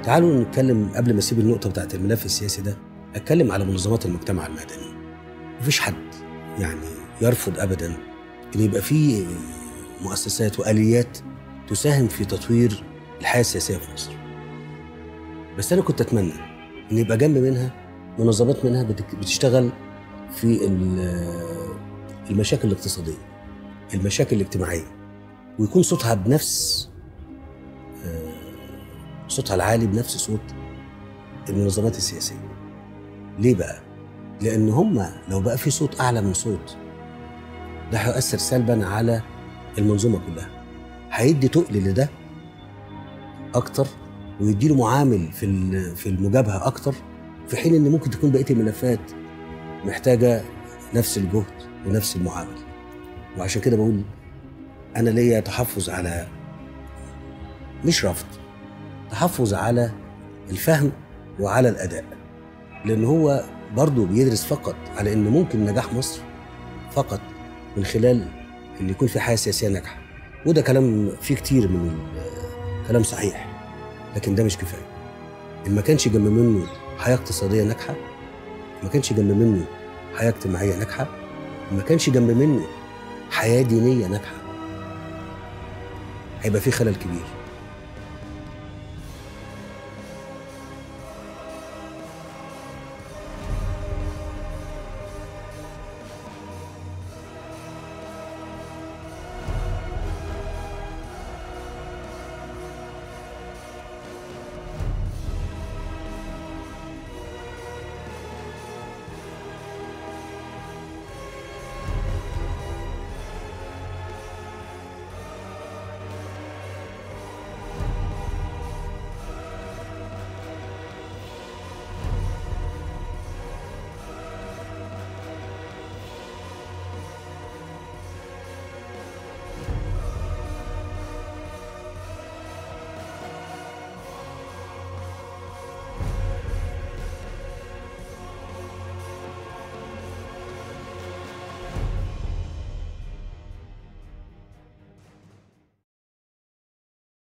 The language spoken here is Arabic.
تعالوا نتكلم قبل ما اسيب النقطه بتاعت الملف السياسي ده، اتكلم على منظمات المجتمع المدني. مفيش حد يعني يرفض ابدا ان يبقى في مؤسسات واليات تساهم في تطوير الحياه السياسيه في مصر. بس انا كنت اتمنى ان يبقى جنب منها منظمات منها بتشتغل في المشاكل الاقتصاديه، المشاكل الاجتماعيه، ويكون صوتها بنفس صوتها العالي بنفس صوت المنظمات السياسيه. ليه بقى؟ لان هم لو بقى في صوت اعلى من صوت، ده هيؤثر سلبا على المنظومه كلها، هيدي تقل لده اكتر ويديله معامل في المجابهه اكتر، في حين ان ممكن تكون بقيه الملفات محتاجه نفس الجهد ونفس المعامل. وعشان كده بقول انا ليا تحفظ على، مش رفض، تحفظ على الفهم وعلى الاداء، لان هو برضه بيدرس فقط على ان ممكن نجاح مصر فقط من خلال ان يكون في حياه سياسيه ناجحه. وده كلام فيه كتير من الكلام صحيح، لكن ده مش كفايه. ان ما كانش جنب منه حياه اقتصاديه ناجحه، ما كانش جنب منه حياه اجتماعيه ناجحه، ما كانش جنب منه حياه دينيه ناجحه، هيبقى في خلل كبير.